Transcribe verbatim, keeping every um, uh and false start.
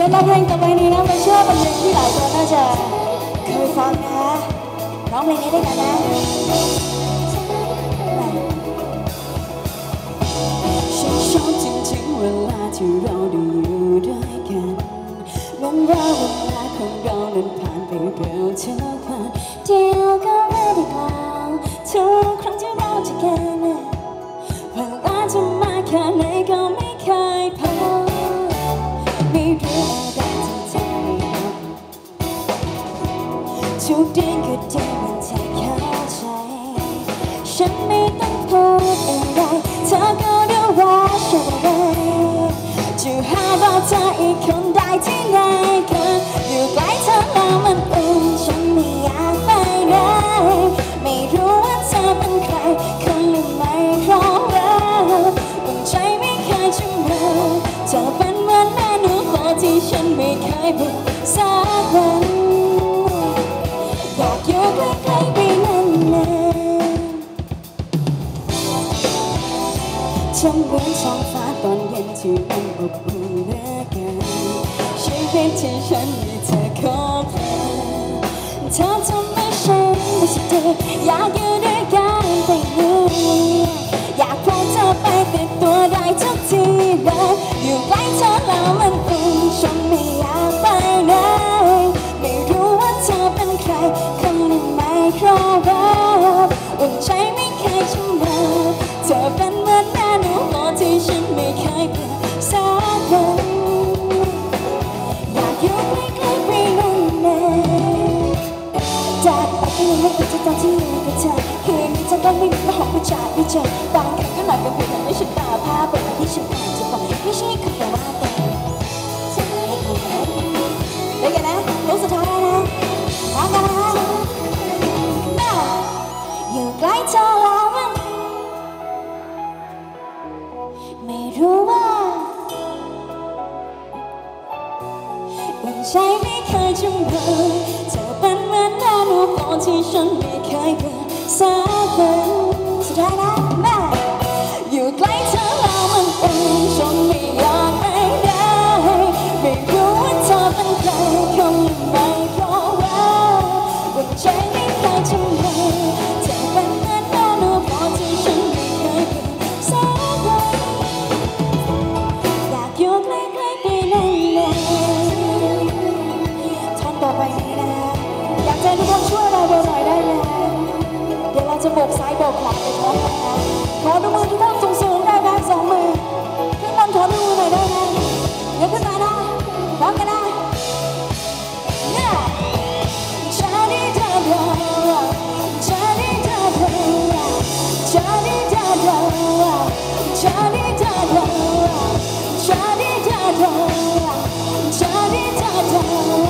ำหรับเพลงต่อไปนี้นะไม่เชื่อเป็นเพลงที่หลายคนน่าจะเคยฟังนะร้องเพลงนี้ได้กันนะฉันชอบจริงๆเวลาที่เราได้อยู่ด้วยกันวันเวลาเวลาของเรานั้นผ่านไปเร็วเท่าพันเดียวก็ไม่ได้กล่าวทุกครั้งที่เราเจอกันเวลาจะมาแค่ไหนก็ไม่เคยพอไม่รู้อะไรที่ใจทุกเดือนก็ได้มันแทบเข้าใจฉันไม่ต้องพูดอะไรเธอก็รู้ว่าฉันอะไรจะหาว่าเธออีกคนได้ที่ไหนกันอยู่ใกล้เธอแล้วมันอุ่นฉันไม่อยากไปไหนไม่รู้ว่าเธอเป็นใครคนหรือไม่เพราะว่าอุ่นใจไม่เคยจะมาเธอเป็นเหมือนแม่หนูโคที่ฉันไม่เคยเป็นสักวันอยากอยู่ใกล้ๆไปนานๆฉันเหมือนท้องฟ้าตอนเย็นที่มันอบอุ่นเหลือเกินชีวิตที่ฉันมีเธอคบเธอเธอทำให้ฉันรู้สึกดีอยากอยู่ด้วยกันไปเลยอยากพบเธอไปติดตัวได้ทุกทีเลยอยู่ใกล้เธอแล้วมันอุ่นฉันไม่อยากไปไหนไม่รู้ว่าเธอเป็นใครคนหนึ่งไม่เพราะว่าอุ่นใจไม่เคยจะมาเธอเป็นเหมือนแม่หนูโคที่ฉันไม่เคยเป็นสักวันอยากอยู่ใกล้ๆไปนานๆจากไปก็ยังไม่เคยจะตอนที่อยู่กับเธอคืนนี้เธอต้องไม่มีหอมผู้ชายไม่เจอบางครั้งก็หลับเป็นเพียงไม่ฉันตาผ้าเป็นที่ฉันอาจจะบอกไม่ใช่คำแต่ว่าแต่ฉันไม่ให้คุณเดี๋ยวกันนะรู้สุดท้ายนะพร้อมกันนะอยู่ใกล้เธอแล้วมันไม่รู้ว่าวันใจไม่เคยจำเป็นเธอเป็นเหมือนแม่หนูโคที่ฉันไม่เคยเป็นสักวันสุดท้ายนะแม่อยู่ใกล้เธอแล้วมันอุ่นฉันไม่อยากไปไหนไม่รู้ว่าเธอเป็นใครคนไม่เพราะว่าวันใจไม่เคยจำเป็นเธอเป็นเหมือนแม่หนูโคที่ฉันไม่เคยเป็นสักวันอยากอยู่ใกล้ๆไปนานๆท่อนต่อไปนี้นะอยากให้ทุกคนช่วยเราดูหน่อยได้ไหมเดี๋ยวเราจะโบกซ้ายโบกขวาไปพร้อมกันนะขอดูมือทุกท่านสูงๆได้ไหมสองมือขึ้นบนขอดูมือหน่อยได้ไหมเดี๋ยวขึ้นมานะพร้อมกันนะเนี่ยชาดีดาดาชาดีดาดาชาดีดาดาชาดีดาดาชาดีดาดาชาดีดาดา